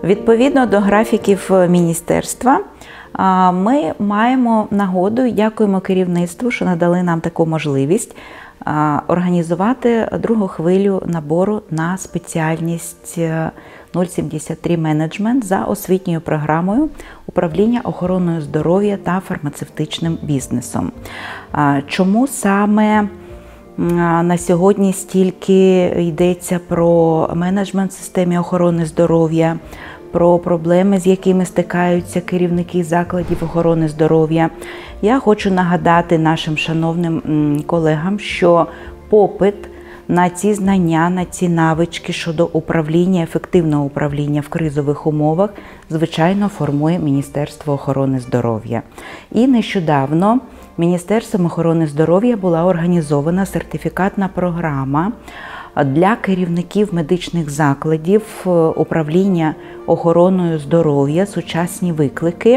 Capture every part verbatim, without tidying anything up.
Відповідно до графіків міністерства, ми маємо нагоду і дякуємо керівництву, що надали нам таку можливість організувати другу хвилю набору на спеціальність нуль сімдесят три менеджмент за освітньою програмою управління охороною здоров'я та фармацевтичним бізнесом. Чому саме на сьогодні стільки йдеться про менеджмент в системі охорони здоров'я, про проблеми, з якими стикаються керівники закладів охорони здоров'я? Я хочу нагадати нашим шановним колегам, що попит на ці знання, на ці навички щодо управління, ефективного управління в кризових умовах, звичайно, формує Міністерство охорони здоров'я. І нещодавно Міністерством охорони здоров'я була організована сертифікатна програма для керівників медичних закладів управління охороною здоров'я «Сучасні виклики».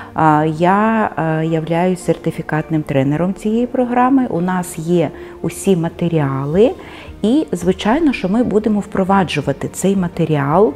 Я являюсь сертифікатним тренером цієї програми. У нас є усі матеріали і, звичайно, що ми будемо впроваджувати цей матеріал,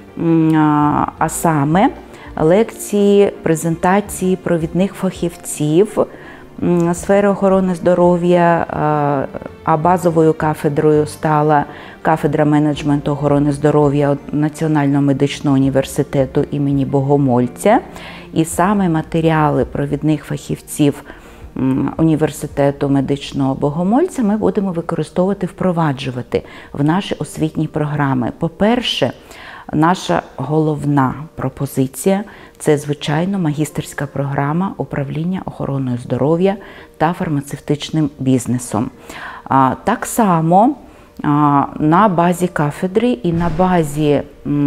а саме лекції, презентації провідних фахівців сфери охорони здоров'я, а базовою кафедрою стала кафедра менеджменту охорони здоров'я Національного медичного університету імені Богомольця. І саме матеріали провідних фахівців університету медичного Богомольця ми будемо використовувати, впроваджувати в наші освітні програми. По-перше, наша головна пропозиція – це, звичайно, магістерська програма управління охороною здоров'я та фармацевтичним бізнесом. Так само на базі кафедри і на базі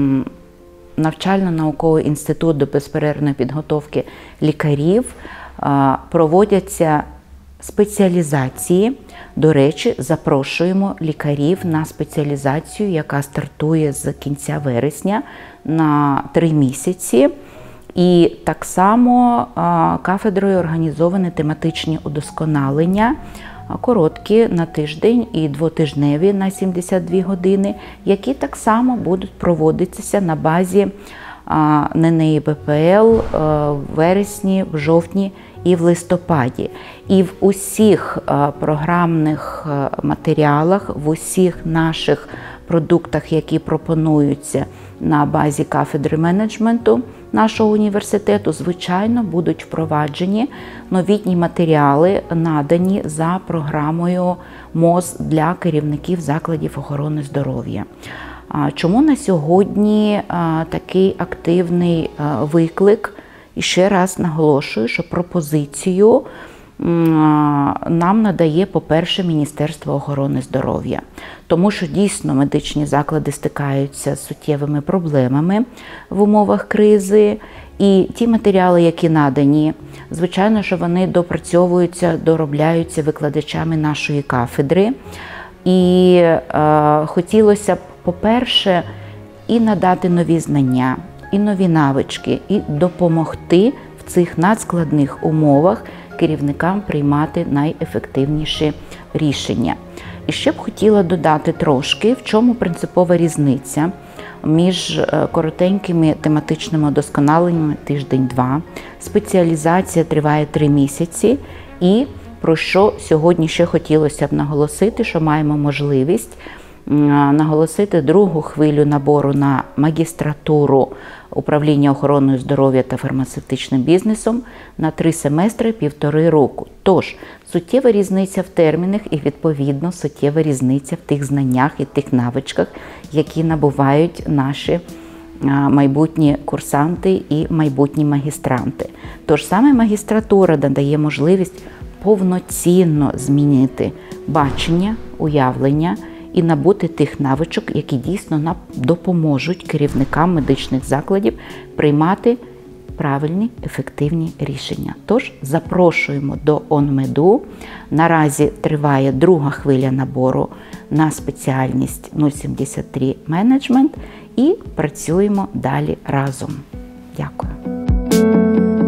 навчально-наукового інституту безперервної підготовки лікарів проводяться спеціалізації. До речі, запрошуємо лікарів на спеціалізацію, яка стартує з кінця вересня на три місяці. І так само кафедрою організовані тематичні удосконалення, короткі на тиждень і двотижневі на сімдесят дві години, які так само будуть проводитися на базі ен ен і бе пе ел в вересні, в жовтні і в листопаді. І в усіх програмних матеріалах, в усіх наших продуктах, які пропонуються на базі кафедри менеджменту нашого університету, звичайно, будуть впроваджені новітні матеріали, надані за програмою МОЗ для керівників закладів охорони здоров'я. Чому на сьогодні такий активний виклик? І ще раз наголошую, що пропозицію нам надає, по-перше, Міністерство охорони здоров'я. Тому що дійсно медичні заклади стикаються з суттєвими проблемами в умовах кризи. І ті матеріали, які надані, звичайно, що вони допрацьовуються, доробляються викладачами нашої кафедри. І е, хотілося б, по-перше, і надати нові знання, і нові навички, і допомогти в цих надскладних умовах керівникам приймати найефективніші рішення. І ще б хотіла додати трошки, в чому принципова різниця між коротенькими тематичними удосконаленнями тиждень-два. Спеціалізація триває три місяці і про що сьогодні ще хотілося б наголосити, що маємо можливість наголосити другу хвилю набору на магістратуру управління охороною здоров'я та фармацевтичним бізнесом на три семестри, півтори року. Тож, суттєва різниця в термінах і, відповідно, суттєва різниця в тих знаннях і тих навичках, які набувають наші майбутні курсанти і майбутні магістранти. Тож саме магістратура надає можливість повноцінно змінити бачення, уявлення і набути тих навичок, які дійсно нам допоможуть керівникам медичних закладів приймати правильні, ефективні рішення. Тож запрошуємо до ОНМЕДу. Наразі триває друга хвиля набору на спеціальність нуль сімдесят три менеджмент і працюємо далі разом. Дякую.